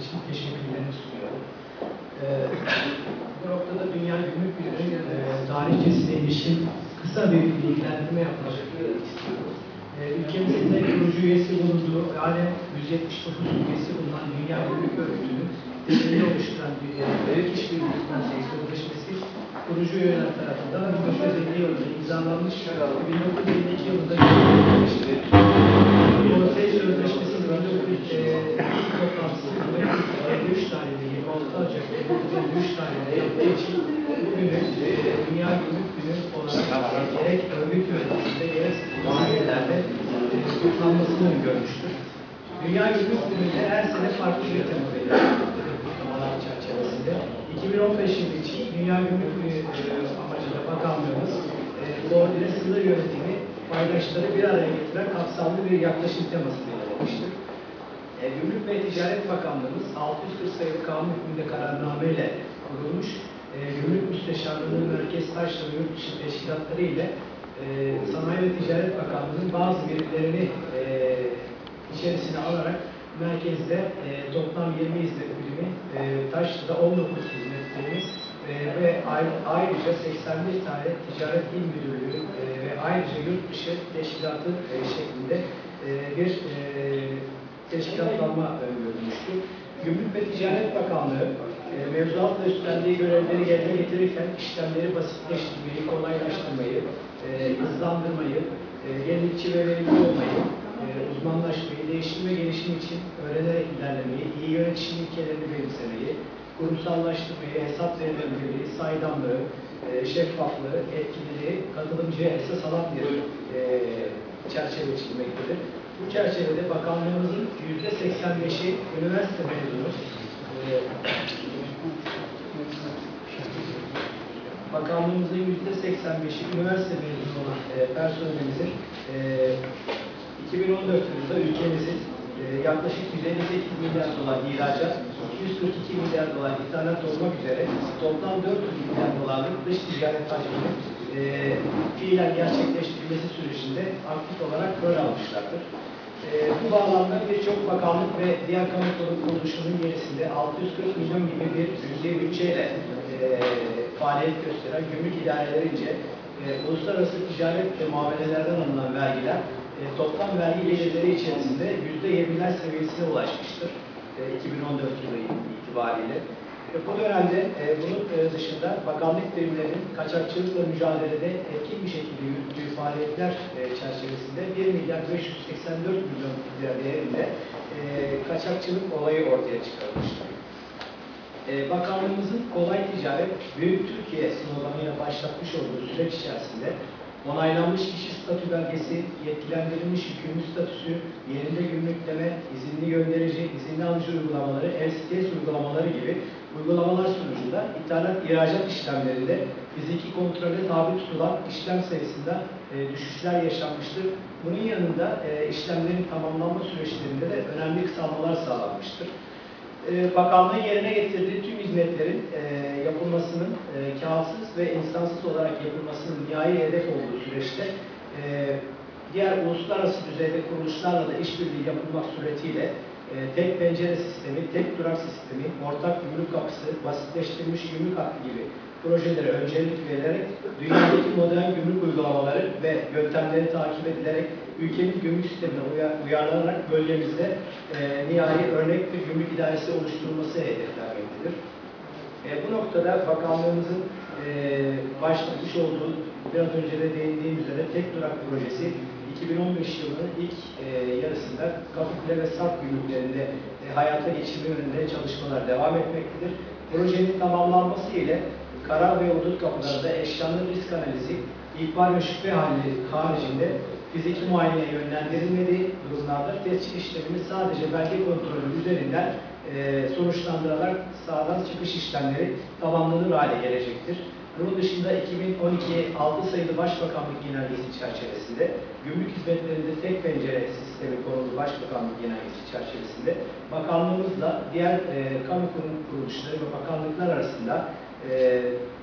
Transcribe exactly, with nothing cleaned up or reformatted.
için teşekkürlerimi sunuyorum. Ee, bu noktada Dünya Gümrük Birliği'nin e, tarihçesine ilişkin kısa bir bilgilendirme yapmak istiyorum. Ee, ülkemizin de kurucu üyesi bulunduğu ve halen yüz yetmiş dokuz üyesi bulunan Dünya Gümrük Örgütü'nün temelini oluşturan bir Devlet İşbirliği Konseyi Sözleşmesi kurucu üyeler tarafından bin dokuz yüz elli yılında imzalanmış ve bin dokuz yüz elli iki yılında gerçekleştirilmiştir. Konsey Sözleşmesi'nin bin dokuz yüz elli toplantısı elli üç tarihinde yirmi altı Ocak bin dokuz yüz elli üç tarihinde yaptığı için bugünün e, Dünya Gümrük Günü olarak e, gerek örgüt yönetiminde gerek mahallelerde e, kutlanmasını öngörmüştür. Dünya Gümrük Günü'nde her sene farklı bir tema belirlenmiştir kutlamalar çerçevesinde. iki bin on beş yılı için Dünya Gümrük Günü e, amacıyla bakanlığımız e, koordine sınır yönetimi paydaşları bir araya getiren kapsamlı bir yaklaşım teması belirlemiştir. E, Gümrük ve Ticaret Bakanlığımız altı yüz kırk sayılı kanun hükmünde kararnameyle kurulmuş, e, Gümrük Müsteşarlığı Merkez Taşra ve Yurt dışı teşkilatları ile e, Sanayi ve Ticaret Bakanlığı'nın bazı birimlerini e, içerisine alarak merkezde e, toplam yirmi hizmet birimi, e, Taşra'da on dokuz hizmet birimi e, ve ayrıca seksen bir tane ticaret il müdürlüğü e, ve ayrıca yurt dışı teşkilatı e, şeklinde e, bir e, teşkilatlanma öngörülmüştür. Gümrük ve Ticaret Bakanlığı e, mevzuatla üstlendiği görevleri yerine getirirken işlemleri basitleştirmeyi, kolaylaştırmayı, e, hızlandırmayı, e, yenilikçi ve verimli olmayı, e, uzmanlaşmayı, değişim ve gelişim için öğrenerek ilerlemeyi, iyi yönetişim ilkelerini benimsemeyi, kurumsallaştırmayı, hesap verilebilirliği, saydamlığı, e, şeffaflığı, etkililiği, katılımcıya esas alan bir e, çerçeve çizmektedir. Bu çerçevede bakanlığımızın yüzde seksen beşi üniversite mezunu, e, bakanlığımızın yüzde seksen beşi üniversite mezunu olan e, personelimizin e, iki bin on dört yılında ülkemizin e, yaklaşık yüz elli sekiz milyar dolar ihracat, iki yüz kırk iki milyar dolar ithalat olmak üzere toplam dört yüz milyar dolarlık dış ticaret hacminin e, fiilen gerçekleştirilmesi sürecinde aktif olarak rol almışlardır. E, bu bağlamda birçok bakanlık ve diğer kamu kuruluşunun gerisinde altı yüz kırk milyon gibi bir cüzi bütçeyle e, faaliyet gösteren gümrük idarelerince e, uluslararası ticaret ve muamelelerden alınan vergiler e, toplam vergi gelirleri içerisinde yüzde yirmiler seviyesine ulaşmıştır e, iki bin on dört yılı itibariyle. E, bu dönemde e, bunun e, dışında bakanlık birimlerinin kaçakçılıkla mücadelede etkin bir şekilde yürüttüğü faaliyetler e, çerçevesinde bir milyar beş yüz seksen dört milyon lira değerinde e, kaçakçılık olayı ortaya çıkarılmıştır. E, Bakanlığımızın kolay ticaret, büyük Türkiye sloganıyla başlatmış olduğu süreç içerisinde onaylanmış kişi statü belgesi, yetkilendirilmiş yükümlü statüsü, yerinde gümrükleme, izinli gönderici, izinli alıcı uygulamaları, L C S uygulamaları gibi uygulamalar sonucunda ithalat, ihracat işlemlerinde fiziki kontrole tabi tutulan işlem sayısında e, düşüşler yaşanmıştır. Bunun yanında e, işlemlerin tamamlanma süreçlerinde de önemli kısalmalar sağlanmıştır. Bakanlığın yerine getirdiği tüm hizmetlerin e, yapılmasının e, kağıtsız ve insansız olarak yapılmasının nihai hedef olduğu süreçte e, diğer uluslararası düzeyde kuruluşlarla da işbirliği yapılmak suretiyle e, tek pencere sistemi, tek durak sistemi, ortak gümrük kapısı, basitleştirilmiş gümrük hakkı gibi projelere öncelik verilerek dünyadaki modern gümrük uygulamaları ve yöntemleri takip edilerek ülkenin gümrük sistemine uyar, uyarlanarak bölgemizde e, nihai örnek bir gümrük idaresi oluşturulması hedeflenmektedir. E, bu noktada bakanlığımızın e, başlatmış olduğu, biraz önce de değindiğim üzere tek durak projesi iki bin on beş yılının ilk e, yarısında Kapıkule ve Sarp gümrüklerinde e, hayata geçirme yönünde çalışmalar devam etmektedir. Projenin tamamlanması ile kara ve hudut kapılarında eşyanlı risk analizi, ihbar ve şüphe hali haricinde fiziki muayeneye yönlendirilmediği durumlarda tescil işlemini sadece belge kontrolü üzerinden e, sonuçlandırarak sahadan çıkış işlemleri tamamlanır hale gelecektir. Bunun dışında iki bin on iki altı sayılı Başbakanlık Genelgesi çerçevesinde gümrük hizmetlerinde tek pencere sistemi konulu Başbakanlık Genelgesi çerçevesinde bakanlığımızla diğer e, kamu kurum kuruluşları ve bakanlıklar arasında e,